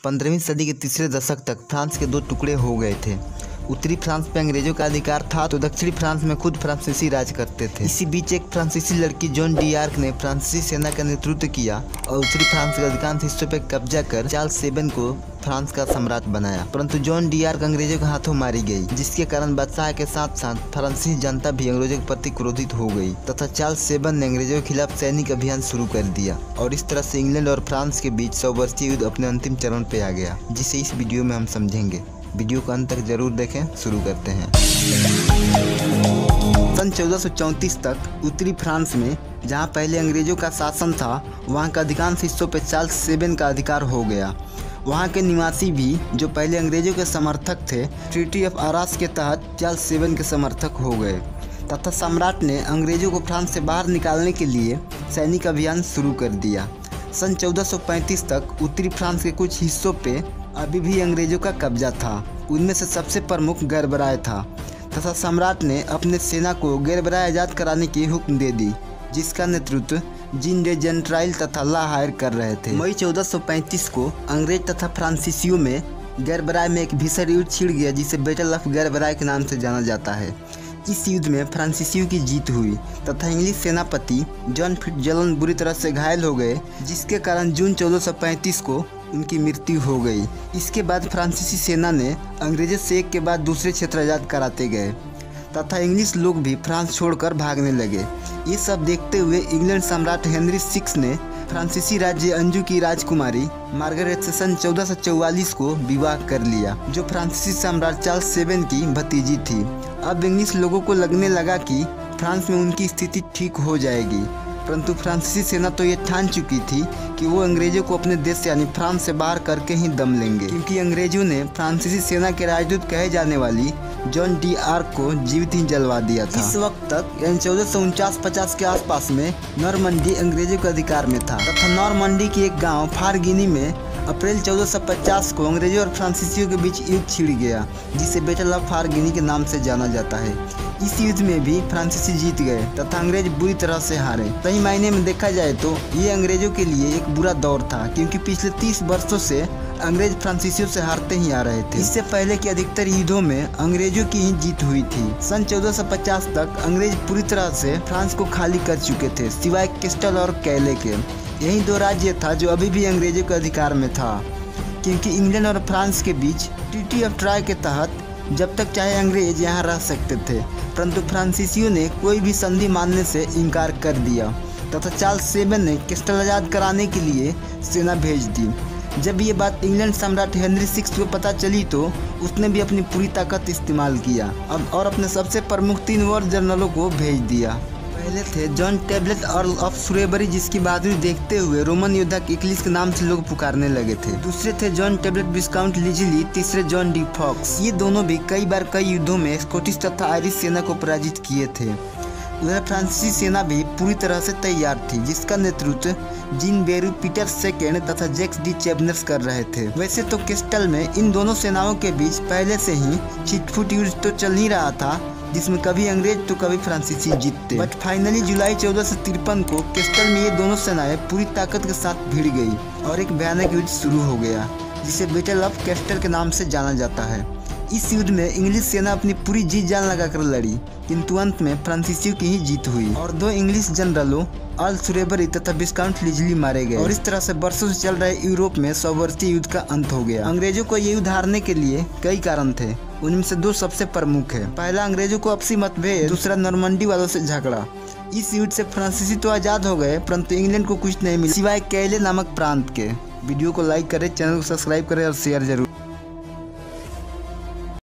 15वीं सदी के तीसरे दशक तक फ्रांस के दो टुकड़े हो गए थे। उत्तरी फ्रांस पे अंग्रेजों का अधिकार था तो दक्षिणी फ्रांस में खुद फ्रांसीसी राज करते थे। इसी बीच एक फ्रांसीसी लड़की जॉन डियार्क ने फ्रांसीसी सेना का नेतृत्व किया और उत्तरी फ्रांस के अधिकांश हिस्सों पर कब्जा कर चार्ल्स सेवन को फ्रांस का सम्राट बनाया। परंतु जॉन डियार्क अंग्रेजों के हाथों मारी गई, जिसके कारण बादशाह के साथ साथ फ्रांसीसी जनता भी अंग्रेजों के प्रति क्रोधित हो गई तथा चार्ल्स सेवन ने अंग्रेजों के खिलाफ सैनिक अभियान शुरू कर दिया और इस तरह से इंग्लैंड और फ्रांस के बीच 100 वर्षीय युद्ध अपने अंतिम चरण पे आ गया, जिसे इस वीडियो में हम समझेंगे। वीडियो को अंत तक जरूर देखें। शुरू करते हैं। सन 1434 तक उत्तरी फ्रांस में, जहां पहले अंग्रेजों का शासन था, वहां का अधिकांश हिस्सों पर चार्ल्स सेवन का अधिकार हो गया। वहां के निवासी भी, जो पहले अंग्रेजों के समर्थक थे, ट्रीटी ऑफ आरास के तहत चार्ल्स सेवन के समर्थक हो गए तथा सम्राट ने अंग्रेजों को फ्रांस से बाहर निकालने के लिए सैनिक अभियान शुरू कर दिया। सन 1435 तक उत्तरी फ्रांस के कुछ हिस्सों पे अभी भी अंग्रेजों का कब्जा था। उनमें से सबसे प्रमुख गैरबराय था तथा सम्राट ने अपने सेना को गैरबराय आज़ाद कराने की हुक्म दे दी, जिसका नेतृत्व जीन डे जेंट्राइल तथा ला हायर कर रहे थे। मई 1435 को अंग्रेज तथा फ्रांसीसियों में गैरबराय में एक भीषण युद्ध छिड़ गया, जिसे बैटल ऑफ गैरबराय के नाम से जाना जाता है। इस युद्ध में फ्रांसीसियों की जीत हुई तथा इंग्लिश सेनापति जॉन फिट्जरल्ड बुरी तरह से घायल हो गए, जिसके कारण जून 1435 को उनकी मृत्यु हो गई। इसके बाद फ्रांसीसी सेना ने अंग्रेजों से एक के बाद दूसरे क्षेत्र आज़ाद कराते गए तथा इंग्लिश लोग भी फ्रांस छोड़कर भागने लगे। ये सब देखते हुए इंग्लैंड सम्राट हेनरी 6 ने फ्रांसीसी राज्य अंजू की राजकुमारी मार्गरेट से सन 1444 को विवाह कर लिया, जो फ्रांसीसी सम्राट चार्ल्स सेवन की भतीजी थी। अब इंग्लिश लोगों को लगने लगा कि फ्रांस में उनकी स्थिति ठीक हो जाएगी, परंतु फ्रांसीसी सेना तो ये ठान चुकी थी कि वो अंग्रेजों को अपने देश यानी फ्रांस से बाहर करके ही दम लेंगे, क्योंकि अंग्रेजों ने फ्रांसीसी सेना के राजदूत कहे जाने वाली जॉन डियार्क को जीवित ही जलवा दिया था। इस वक्त तक यानी 1449-50 के आसपास में नॉर्मंडी अंग्रेजों के अधिकार में था तथा नॉर्मंडी की एक गाँव फारगिनी में अप्रैल 1450 को अंग्रेजों और फ्रांसीसियों के बीच युद्ध छिड़ गया, जिसे बैटल ऑफ फारगिनी के नाम से जाना जाता है। इस युद्ध में भी फ्रांसीसी जीत गए तथा अंग्रेज बुरी तरह से हारे। सही मायने में देखा जाए तो ये अंग्रेजों के लिए एक बुरा दौर था, क्योंकि पिछले 30 वर्षों से अंग्रेज फ्रांसीसियों से हारते ही आ रहे थे। इससे पहले के अधिकतर युद्धों में अंग्रेजों की ही जीत हुई थी। सन 1450 तक अंग्रेज पूरी तरह से फ्रांस को खाली कर चुके थे, सिवाय कैस्टल और कैले के। यही दो राज्य था जो अभी भी अंग्रेजों के अधिकार में था, क्योंकि इंग्लैंड और फ्रांस के बीच ट्रीटी ऑफ ट्राय के तहत जब तक चाहे अंग्रेज यहाँ रह सकते थे, परंतु फ्रांसीसियों ने कोई भी संधि मानने से इनकार कर दिया तथा चार्ल्स सेवन ने कैस्टल आज़ाद कराने के लिए सेना भेज दी। जब ये बात इंग्लैंड सम्राट हेनरी 6 को पता चली तो उसने भी अपनी पूरी ताकत इस्तेमाल किया और अपने सबसे प्रमुख 3 वॉर जनरलों को भेज दिया। पहले थे John Talbot earl of Shrewsbury, जिसकी बहादुरी देखते हुए रोमन योद्धा किकलिस के नाम से लोग पुकारने लगे थे। दूसरे थे जॉन टेबलेट विस्काउंट लिजिली, तीसरे जॉन डी फॉक्स। ये दोनों भी कई बार कई युद्धों में स्कॉटिश तथा आयरिश सेना को पराजित किए थे। उधर फ्रांसीसी सेना भी पूरी तरह से तैयार थी, जिसका नेतृत्व जीन बेरू पीटर सेकेंड तथा जैक्स डी चैबनर्स कर रहे थे। वैसे तो कैस्टल में इन दोनों सेनाओं के बीच पहले से ही छिटफुट युद्ध तो चल ही रहा था, जिसमें कभी अंग्रेज तो कभी फ्रांसीसी जीतते। बट फाइनली जुलाई 1453 को कैस्टल में ये दोनों सेनाएं पूरी ताकत के साथ भिड़ गई और एक भयानक युद्ध शुरू हो गया, जिसे बैटल ऑफ कैस्टल के नाम से जाना जाता है। इस युद्ध में इंग्लिश सेना अपनी पूरी जी जान लगाकर लड़ी, किंतु अंत में फ्रांसीसियों की ही जीत हुई और 2 इंग्लिश जनरलों अर्ल श्रेबरी तथा विस्काउंट लिजिली मारे गए। और इस तरह से वर्षों से चल रहे यूरोप में 100 वर्षीय युद्ध का अंत हो गया। अंग्रेजों को ये युद्ध हारने के लिए कई कारण थे, उनमें से 2 सबसे प्रमुख है। पहला, अंग्रेजों को आपसी मतभेद, दूसरा नॉर्मंडी वालों से झगड़ा। इस युद्ध से फ्रांसीसी तो आज़ाद हो गए, परंतु इंग्लैंड को कुछ नहीं मिला सिवाय कैले नामक प्रांत के। वीडियो को लाइक करें, चैनल को सब्सक्राइब करें और शेयर जरूर